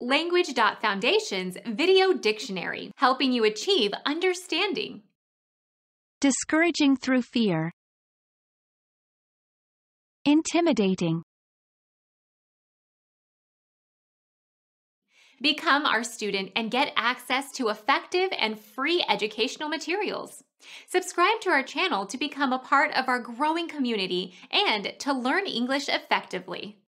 Language.Foundation's Video Dictionary, helping you achieve understanding. Discouraging through fear. Intimidating. Become our student and get access to effective and free educational materials. Subscribe to our channel to become a part of our growing community and to learn English effectively.